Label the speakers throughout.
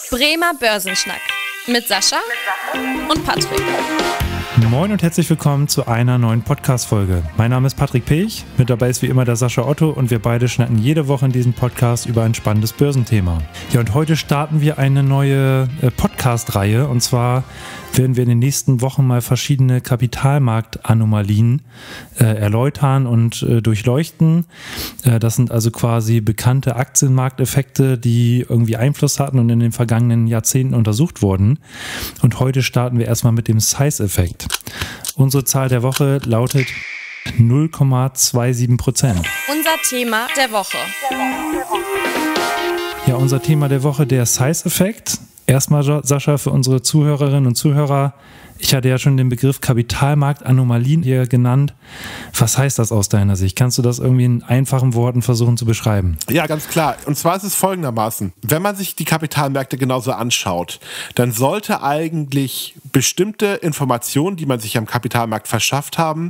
Speaker 1: Bremer Börsenschnack mit Sascha und Patrick.
Speaker 2: Moin und herzlich willkommen zu einer neuen Podcast-Folge. Mein Name ist Patrick Pech, mit dabei ist wie immer der Sascha Otto und wir beide schnacken jede Woche in diesem Podcast über ein spannendes Börsenthema. Ja, und heute starten wir eine neue Podcast-Reihe und zwar werden wir in den nächsten Wochen mal verschiedene Kapitalmarktanomalien erläutern und durchleuchten. Das sind also quasi bekannte Aktienmarkteffekte, die irgendwie Einfluss hatten und in den vergangenen Jahrzehnten untersucht wurden. Und heute starten wir erstmal mit dem Size-Effekt. Unsere Zahl der Woche lautet 0,27%.
Speaker 1: Unser Thema der Woche.
Speaker 2: Ja, unser Thema der Woche, der Size-Effekt. Erstmal, Sascha, für unsere Zuhörerinnen und Zuhörer, ich hatte ja schon den Begriff Kapitalmarktanomalien hier genannt. Was heißt das aus deiner Sicht? Kannst du das irgendwie in einfachen Worten versuchen zu beschreiben?
Speaker 3: Ja, ganz klar. Und zwar ist es folgendermaßen. Wenn man sich die Kapitalmärkte genauso anschaut, dann sollte eigentlich bestimmte Informationen, die man sich am Kapitalmarkt verschafft haben,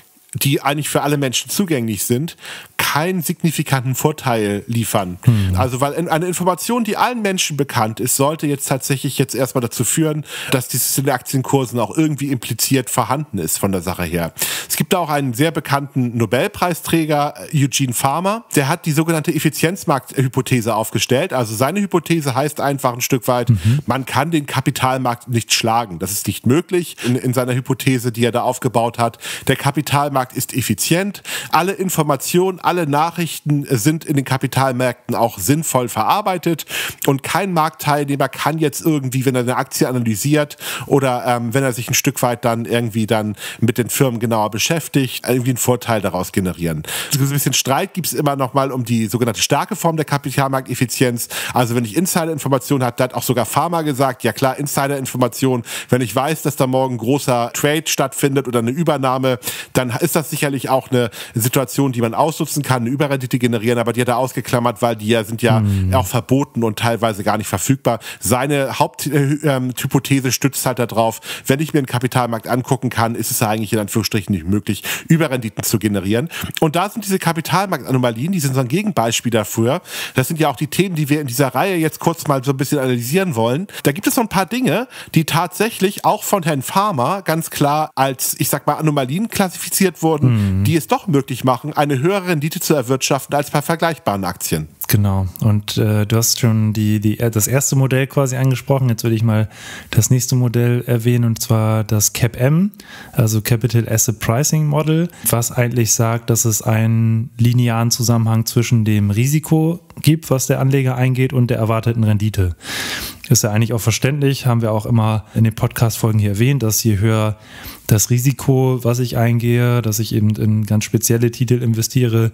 Speaker 3: die eigentlich für alle Menschen zugänglich sind, keinen signifikanten Vorteil liefern. Also weil eine Information, die allen Menschen bekannt ist, sollte jetzt tatsächlich erstmal dazu führen, dass dieses in den Aktienkursen auch irgendwie impliziert vorhanden ist von der Sache her. Es gibt da auch einen sehr bekannten Nobelpreisträger, Eugene Fama, der hat die sogenannte Effizienzmarkthypothese aufgestellt. Also seine Hypothese heißt einfach ein Stück weit, man kann den Kapitalmarkt nicht schlagen. Das ist nicht möglich in seiner Hypothese, die er da aufgebaut hat. Der Kapitalmarkt ist effizient. Alle Informationen, alle Nachrichten sind in den Kapitalmärkten auch sinnvoll verarbeitet und kein Marktteilnehmer kann jetzt irgendwie, wenn er eine Aktie analysiert oder wenn er sich ein Stück weit dann irgendwie dann mit den Firmen genauer beschäftigt, irgendwie einen Vorteil daraus generieren. So ein bisschen Streit gibt es immer noch mal um die sogenannte starke Form der Kapitalmarkteffizienz. Also wenn ich Insider-Informationen habe, da hat auch sogar Pharma gesagt, ja klar, Insider-Informationen, wenn ich weiß, dass da morgen ein großer Trade stattfindet oder eine Übernahme, dann ist das sicherlich auch eine Situation, die man ausnutzen kann, eine Überrendite generieren, aber die hat er ausgeklammert, weil die sind ja auch verboten und teilweise gar nicht verfügbar. Seine Haupthypothese stützt halt darauf, wenn ich mir einen Kapitalmarkt angucken kann, ist es eigentlich in Anführungsstrichen nicht möglich, Überrenditen zu generieren. Und da sind diese Kapitalmarktanomalien, die sind so ein Gegenbeispiel dafür. Das sind ja auch die Themen, die wir in dieser Reihe jetzt kurz mal so ein bisschen analysieren wollen. Da gibt es so ein paar Dinge, die tatsächlich auch von Herrn Fama ganz klar als, ich sag mal, Anomalien klassifiziert wurden, die es doch möglich machen, eine höhere Rendite zu erwirtschaften als bei vergleichbaren Aktien.
Speaker 2: Genau. Und du hast schon das erste Modell quasi angesprochen. Jetzt würde ich mal das nächste Modell erwähnen, und zwar das CAPM, also Capital Asset Pricing Model, was eigentlich sagt, dass es einen linearen Zusammenhang zwischen dem Risiko gibt, was der Anleger eingeht, und der erwarteten Rendite. Ist ja eigentlich auch verständlich, haben wir auch immer in den Podcast-Folgen hier erwähnt, dass je höher das Risiko, was ich eingehe, dass ich eben in ganz spezielle Titel investiere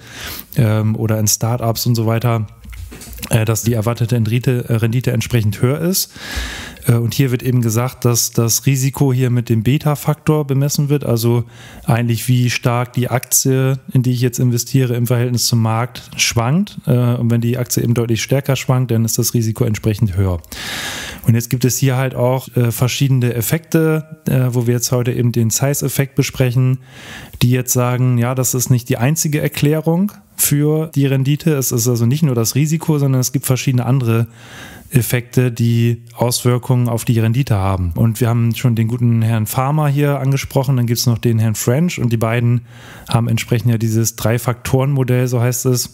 Speaker 2: oder in Startups und so weiter, dass die erwartete Rendite entsprechend höher ist. Und hier wird eben gesagt, dass das Risiko hier mit dem Beta-Faktor bemessen wird, also eigentlich wie stark die Aktie, in die ich jetzt investiere, im Verhältnis zum Markt schwankt. Und wenn die Aktie eben deutlich stärker schwankt, dann ist das Risiko entsprechend höher. Und jetzt gibt es hier halt auch verschiedene Effekte, wo wir jetzt heute eben den Size-Effekt besprechen, die jetzt sagen, ja, das ist nicht die einzige Erklärung für die Rendite. Es ist also nicht nur das Risiko, sondern es gibt verschiedene andere Effekte, die Auswirkungen auf die Rendite haben. Und wir haben schon den guten Herrn Fama hier angesprochen, dann gibt es noch den Herrn French und die beiden haben entsprechend ja dieses Drei-Faktoren-Modell, so heißt es,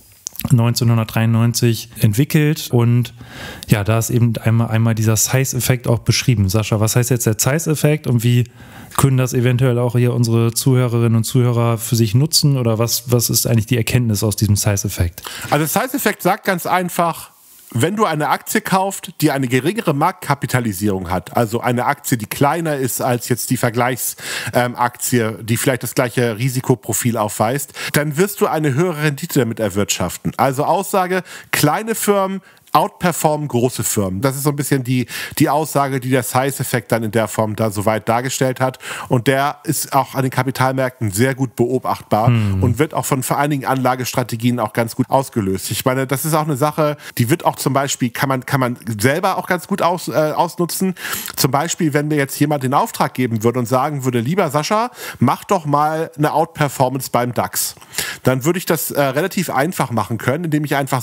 Speaker 2: 1993 entwickelt, und ja, da ist eben einmal dieser Size-Effekt auch beschrieben. Sascha, was heißt jetzt der Size-Effekt und wie können das eventuell auch hier unsere Zuhörerinnen und Zuhörer für sich nutzen, oder was ist eigentlich die Erkenntnis aus diesem Size-Effekt?
Speaker 3: Also der Size-Effekt sagt ganz einfach, wenn du eine Aktie kaufst, die eine geringere Marktkapitalisierung hat, also eine Aktie, die kleiner ist als jetzt die Vergleichsaktie, die vielleicht das gleiche Risikoprofil aufweist, dann wirst du eine höhere Rendite damit erwirtschaften. Also Aussage, kleine Firmen outperformen große Firmen. Das ist so ein bisschen die Aussage, die der Size-Effekt dann in der Form da soweit dargestellt hat. Und der ist auch an den Kapitalmärkten sehr gut beobachtbar und wird auch von einigen Anlagestrategien auch ganz gut ausgelöst. Ich meine, das ist auch eine Sache, die wird auch zum Beispiel, kann man selber auch ganz gut ausnutzen. Zum Beispiel, wenn mir jetzt jemand den Auftrag geben würde und sagen würde, lieber Sascha, mach doch mal eine Outperformance beim DAX. Dann würde ich das relativ einfach machen können, indem ich einfach sagen kann,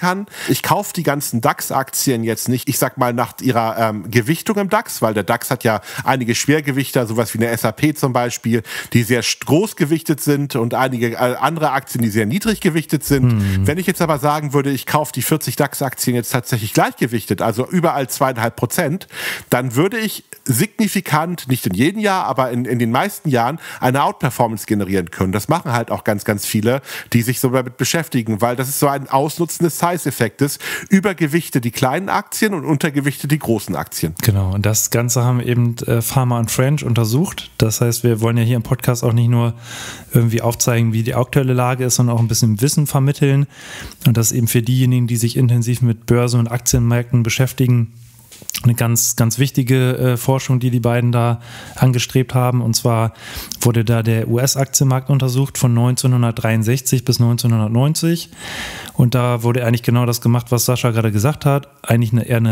Speaker 3: kann. Ich kaufe die ganzen DAX-Aktien jetzt nicht, ich sag mal, nach ihrer Gewichtung im DAX, weil der DAX hat ja einige Schwergewichter, sowas wie eine SAP zum Beispiel, die sehr groß gewichtet sind und einige andere Aktien, die sehr niedrig gewichtet sind. Wenn ich jetzt aber sagen würde, ich kaufe die 40 DAX-Aktien jetzt tatsächlich gleichgewichtet, also überall 2,5%, dann würde ich signifikant, nicht in jedem Jahr, aber in den meisten Jahren eine Outperformance generieren können. Das machen halt auch ganz, ganz viele, die sich so damit beschäftigen, weil das ist so ein Ausnutzen des Size-Effektes. Übergewichte die kleinen Aktien und untergewichte die großen Aktien.
Speaker 2: Genau, und das Ganze haben eben Farmer and French untersucht. Das heißt, wir wollen ja hier im Podcast auch nicht nur irgendwie aufzeigen, wie die aktuelle Lage ist, sondern auch ein bisschen Wissen vermitteln. Und das eben für diejenigen, die sich intensiv mit Börse und Aktienmärkten beschäftigen, eine ganz, ganz wichtige Forschung, die beiden da angestrebt haben. Und zwar wurde da der US-Aktienmarkt untersucht von 1963 bis 1990. Und da wurde eigentlich genau das gemacht, was Sascha gerade gesagt hat. Eigentlich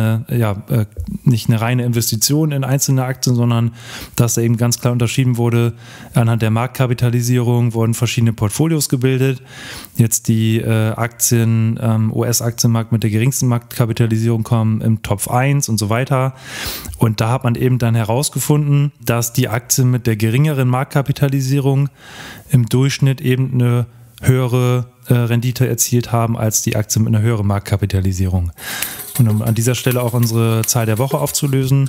Speaker 2: nicht eine reine Investition in einzelne Aktien, sondern dass da eben ganz klar unterschieden wurde, anhand der Marktkapitalisierung wurden verschiedene Portfolios gebildet. Jetzt die Aktien, US-Aktienmarkt mit der geringsten Marktkapitalisierung kommen im Top 1 und so weiter. Und da hat man eben dann herausgefunden, dass die Aktien mit der geringeren Marktkapitalisierung im Durchschnitt eben eine höhere Rendite erzielt haben als die Aktien mit einer höheren Marktkapitalisierung. Und um an dieser Stelle auch unsere Zahl der Woche aufzulösen,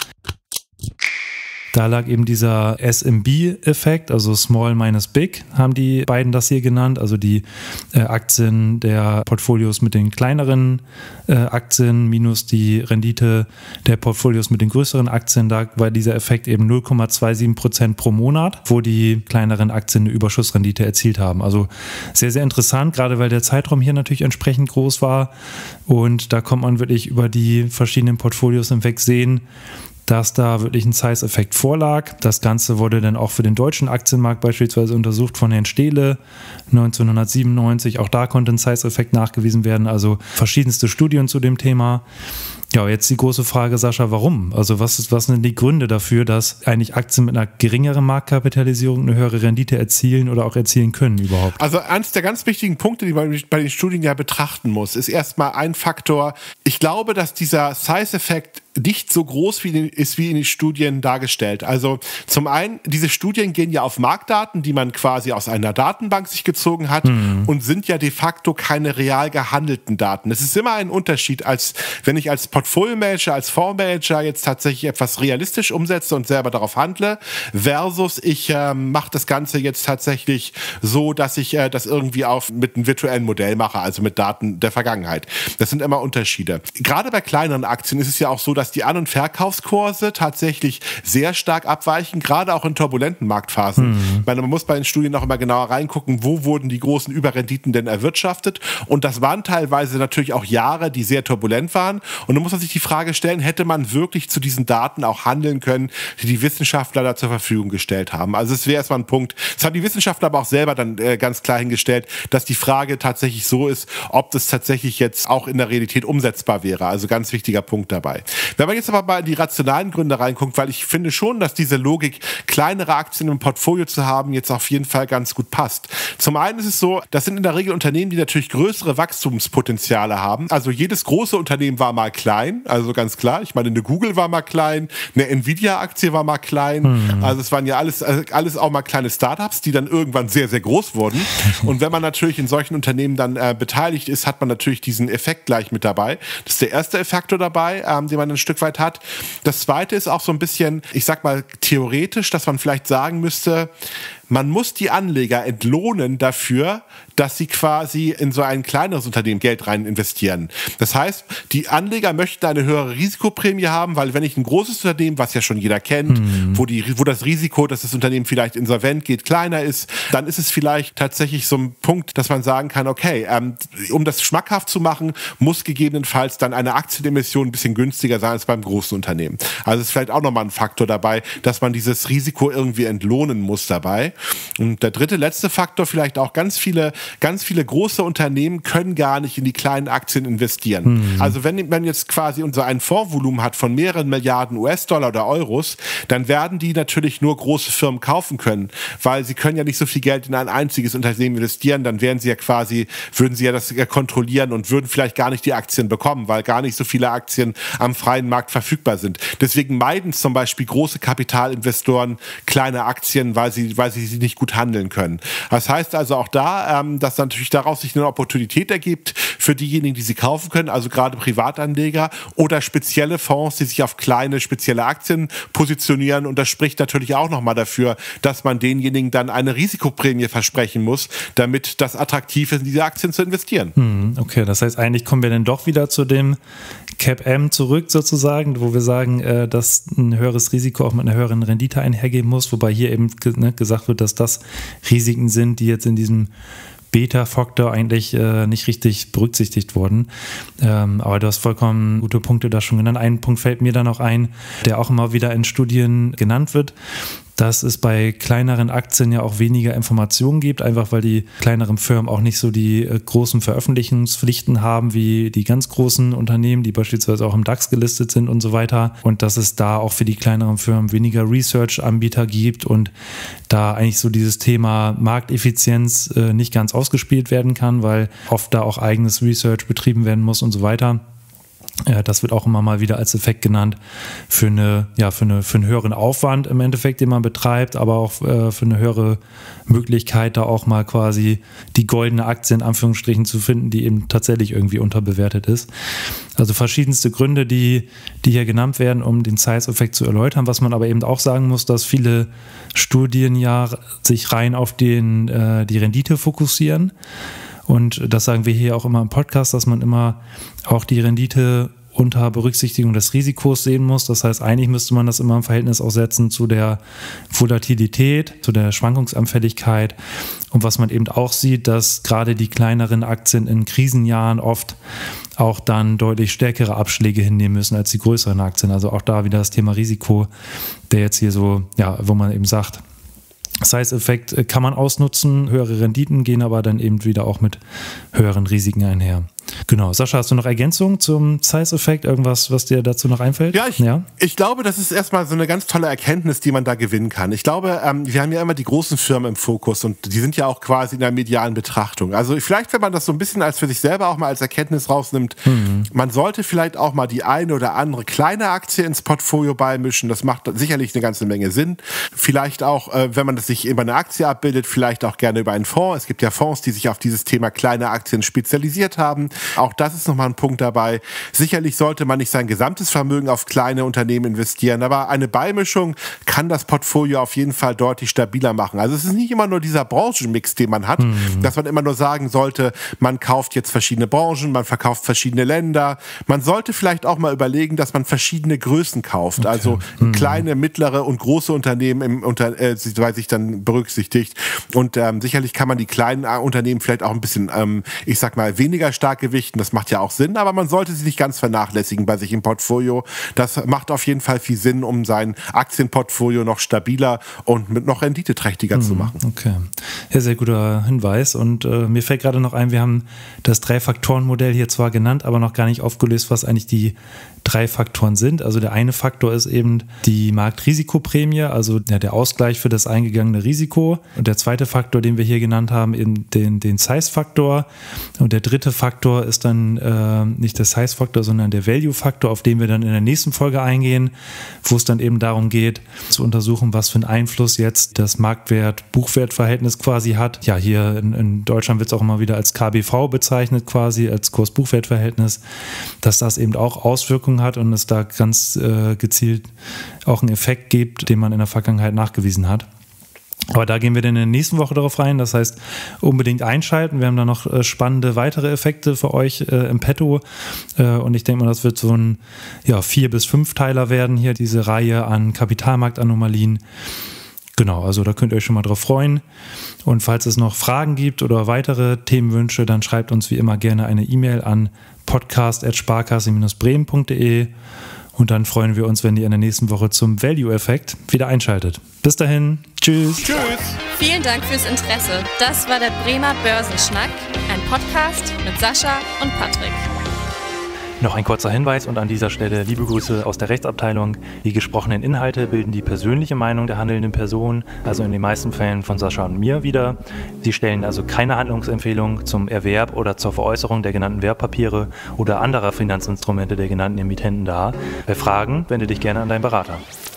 Speaker 2: da lag eben dieser SMB-Effekt, also Small minus Big, haben die beiden das hier genannt, also die Aktien der Portfolios mit den kleineren Aktien minus die Rendite der Portfolios mit den größeren Aktien. Da war dieser Effekt eben 0,27% pro Monat, wo die kleineren Aktien eine Überschussrendite erzielt haben. Also sehr, sehr interessant, gerade weil der Zeitraum hier natürlich entsprechend groß war und da kommt man wirklich über die verschiedenen Portfolios hinweg sehen, dass da wirklich ein Size-Effekt vorlag. Das Ganze wurde dann auch für den deutschen Aktienmarkt beispielsweise untersucht von Herrn Stehle 1997. Auch da konnte ein Size-Effekt nachgewiesen werden. Also verschiedenste Studien zu dem Thema. Ja, jetzt die große Frage, Sascha, warum? Also was sind die Gründe dafür, dass eigentlich Aktien mit einer geringeren Marktkapitalisierung eine höhere Rendite erzielen oder auch erzielen können überhaupt?
Speaker 3: Also eines der ganz wichtigen Punkte, die man bei den Studien ja betrachten muss, ist erstmal ein Faktor. Ich glaube, dass dieser Size-Effekt nicht so groß ist wie in den Studien dargestellt. Also zum einen, diese Studien gehen ja auf Marktdaten, die man quasi aus einer Datenbank sich gezogen hat und sind ja de facto keine real gehandelten Daten. Es ist immer ein Unterschied, als wenn ich als Portfolio-Manager, als Fondsmanager jetzt tatsächlich etwas realistisch umsetze und selber darauf handle, versus ich mache das Ganze jetzt tatsächlich so, dass ich das irgendwie mit einem virtuellen Modell mache, also mit Daten der Vergangenheit. Das sind immer Unterschiede. Gerade bei kleineren Aktien ist es ja auch so, dass die An- und Verkaufskurse tatsächlich sehr stark abweichen, gerade auch in turbulenten Marktphasen. Ich meine, man muss bei den Studien noch immer genauer reingucken, wo wurden die großen Überrenditen denn erwirtschaftet. Und das waren teilweise natürlich auch Jahre, die sehr turbulent waren. Und dann muss man sich die Frage stellen, hätte man wirklich zu diesen Daten auch handeln können, die die Wissenschaftler da zur Verfügung gestellt haben. Also es wäre erstmal ein Punkt. Das haben die Wissenschaftler aber auch selber dann ganz klar hingestellt, dass die Frage tatsächlich so ist, ob das tatsächlich jetzt auch in der Realität umsetzbar wäre. Also ganz wichtiger Punkt dabei. Wenn man jetzt aber mal in die rationalen Gründe reinguckt, weil ich finde schon, dass diese Logik, kleinere Aktien im Portfolio zu haben, jetzt auf jeden Fall ganz gut passt. Zum einen ist es so, das sind in der Regel Unternehmen, die natürlich größere Wachstumspotenziale haben. Also jedes große Unternehmen war mal klein, also ganz klar. Ich meine, eine Google war mal klein, eine Nvidia-Aktie war mal klein. Also es waren ja alles auch mal kleine Startups, die dann irgendwann sehr, sehr groß wurden. Und wenn man natürlich in solchen Unternehmen dann beteiligt ist, hat man natürlich diesen Effekt gleich mit dabei. Das ist der erste Faktor dabei, den man ein Stück weit hat. Das zweite ist auch so ein bisschen, ich sag mal, theoretisch, dass man vielleicht sagen müsste, man muss die Anleger entlohnen dafür, dass sie quasi in so ein kleineres Unternehmen Geld rein investieren. Das heißt, die Anleger möchten eine höhere Risikoprämie haben, weil wenn ich ein großes Unternehmen, was ja schon jeder kennt, wo das Risiko, dass das Unternehmen vielleicht insolvent geht, kleiner ist, dann ist es vielleicht tatsächlich so ein Punkt, dass man sagen kann, okay, um das schmackhaft zu machen, muss gegebenenfalls dann eine Aktienemission ein bisschen günstiger sein als beim großen Unternehmen. Also ist vielleicht auch nochmal ein Faktor dabei, dass man dieses Risiko irgendwie entlohnen muss dabei. Und der letzte Faktor, vielleicht auch ganz viele große Unternehmen können gar nicht in die kleinen Aktien investieren. Also wenn man jetzt quasi ein Fondsvolumen hat von mehreren Milliarden US-Dollar oder Euros, dann werden die natürlich nur große Firmen kaufen können, weil sie können ja nicht so viel Geld in ein einziges Unternehmen investieren, dann würden sie ja das kontrollieren und würden vielleicht gar nicht die Aktien bekommen, weil gar nicht so viele Aktien am freien Markt verfügbar sind. Deswegen meiden zum Beispiel große Kapitalinvestoren kleine Aktien, weil sie nicht gut handeln können. Das heißt also auch da, dass natürlich daraus sich eine Opportunität ergibt für diejenigen, die sie kaufen können, also gerade Privatanleger oder spezielle Fonds, die sich auf kleine, spezielle Aktien positionieren. Und das spricht natürlich auch nochmal dafür, dass man denjenigen dann eine Risikoprämie versprechen muss, damit das attraktiv ist, in diese Aktien zu investieren.
Speaker 2: Okay, das heißt, eigentlich kommen wir dann doch wieder zu dem CAPM zurück sozusagen, wo wir sagen, dass ein höheres Risiko auch mit einer höheren Rendite einhergehen muss, wobei hier eben gesagt wird, dass das Risiken sind, die jetzt in diesem Beta-Faktor eigentlich nicht richtig berücksichtigt wurden. Aber du hast vollkommen gute Punkte da schon genannt. Ein Punkt fällt mir da noch ein, der auch immer wieder in Studien genannt wird, dass es bei kleineren Aktien ja auch weniger Informationen gibt, einfach weil die kleineren Firmen auch nicht so die großen Veröffentlichungspflichten haben wie die ganz großen Unternehmen, die beispielsweise auch im DAX gelistet sind und so weiter. Und dass es da auch für die kleineren Firmen weniger Research-Anbieter gibt und da eigentlich so dieses Thema Markteffizienz nicht ganz ausgespielt werden kann, weil oft da auch eigenes Research betrieben werden muss und so weiter. Das wird auch immer mal wieder als Effekt genannt für einen höheren Aufwand im Endeffekt, den man betreibt, aber auch für eine höhere Möglichkeit, da auch mal quasi die goldene Aktie in Anführungsstrichen zu finden, die eben tatsächlich irgendwie unterbewertet ist. Also verschiedenste Gründe, die hier genannt werden, um den Size-Effekt zu erläutern. Was man aber eben auch sagen muss, dass viele Studien ja sich rein auf die Rendite fokussieren. Und das sagen wir hier auch immer im Podcast, dass man immer auch die Rendite unter Berücksichtigung des Risikos sehen muss. Das heißt, eigentlich müsste man das immer im Verhältnis auch setzen zu der Volatilität, zu der Schwankungsanfälligkeit. Und was man eben auch sieht, dass gerade die kleineren Aktien in Krisenjahren oft auch dann deutlich stärkere Abschläge hinnehmen müssen als die größeren Aktien. Also auch da wieder das Thema Risiko, der jetzt hier so, wo man eben sagt, Size-Effekt kann man ausnutzen, höhere Renditen gehen aber dann eben wieder auch mit höheren Risiken einher. Genau. Sascha, hast du noch Ergänzungen zum Size-Effekt? Irgendwas, was dir dazu noch einfällt?
Speaker 3: Ich glaube, das ist erstmal so eine ganz tolle Erkenntnis, die man da gewinnen kann. Ich glaube, wir haben ja immer die großen Firmen im Fokus und die sind ja auch quasi in der medialen Betrachtung. Also vielleicht, wenn man das so ein bisschen als für sich selber auch mal als Erkenntnis rausnimmt, man sollte vielleicht auch mal die eine oder andere kleine Aktie ins Portfolio beimischen. Das macht sicherlich eine ganze Menge Sinn. Vielleicht auch, wenn man das sich über eine Aktie abbildet, vielleicht auch gerne über einen Fonds. Es gibt ja Fonds, die sich auf dieses Thema kleine Aktien spezialisiert haben. Auch das ist nochmal ein Punkt dabei. Sicherlich sollte man nicht sein gesamtes Vermögen auf kleine Unternehmen investieren, aber eine Beimischung kann das Portfolio auf jeden Fall deutlich stabiler machen. Also es ist nicht immer nur dieser Branchenmix, den man hat, dass man immer nur sagen sollte, man kauft jetzt verschiedene Branchen, man verkauft verschiedene Länder. Man sollte vielleicht auch mal überlegen, dass man verschiedene Größen kauft. Okay. Also kleine, mittlere und große Unternehmen weil sich dann berücksichtigt. Und sicherlich kann man die kleinen Unternehmen vielleicht auch ein bisschen, weniger stark gewichten. Das macht ja auch Sinn, aber man sollte sie nicht ganz vernachlässigen bei sich im Portfolio. Das macht auf jeden Fall viel Sinn, um sein Aktienportfolio noch stabiler und mit noch renditeträchtiger zu machen.
Speaker 2: Okay, ja, sehr guter Hinweis. Und mir fällt gerade noch ein, wir haben das 3-Faktoren-Modell hier zwar genannt, aber noch gar nicht aufgelöst, was eigentlich die 3 Faktoren sind. Also der eine Faktor ist eben die Marktrisikoprämie, also der Ausgleich für das eingegangene Risiko. Und der zweite Faktor, den wir hier genannt haben, eben den Size-Faktor. Und der dritte Faktor ist dann nicht der Size-Faktor, sondern der Value-Faktor, auf den wir dann in der nächsten Folge eingehen, wo es dann eben darum geht, zu untersuchen, was für einen Einfluss jetzt das Marktwert-Buchwert-Verhältnis quasi hat. Ja, hier in Deutschland wird es auch immer wieder als KBV bezeichnet, quasi als Kurs-Buchwert-Verhältnis, dass das eben auch Auswirkungen hat und es da ganz gezielt auch einen Effekt gibt, den man in der Vergangenheit nachgewiesen hat. Aber da gehen wir dann in der nächsten Woche darauf rein. Das heißt, unbedingt einschalten. Wir haben da noch spannende weitere Effekte für euch im Petto. Und ich denke mal, das wird so ein 4- bis 5-Teiler werden hier, diese Reihe an Kapitalmarktanomalien. Genau, also da könnt ihr euch schon mal drauf freuen. Und falls es noch Fragen gibt oder weitere Themenwünsche, dann schreibt uns wie immer gerne eine E-Mail an podcast@sparkasse-bremen.de und dann freuen wir uns, wenn ihr in der nächsten Woche zum Value-Effekt wieder einschaltet. Bis dahin, tschüss.
Speaker 3: Tschüss.
Speaker 1: Vielen Dank fürs Interesse. Das war der Bremer Börsenschnack, ein Podcast mit Sascha und Patrick.
Speaker 2: Noch ein kurzer Hinweis und an dieser Stelle liebe Grüße aus der Rechtsabteilung. Die gesprochenen Inhalte bilden die persönliche Meinung der handelnden Person, also in den meisten Fällen von Sascha und mir wider. Sie stellen also keine Handlungsempfehlung zum Erwerb oder zur Veräußerung der genannten Wertpapiere oder anderer Finanzinstrumente der genannten Emittenten dar. Bei Fragen wende dich gerne an deinen Berater.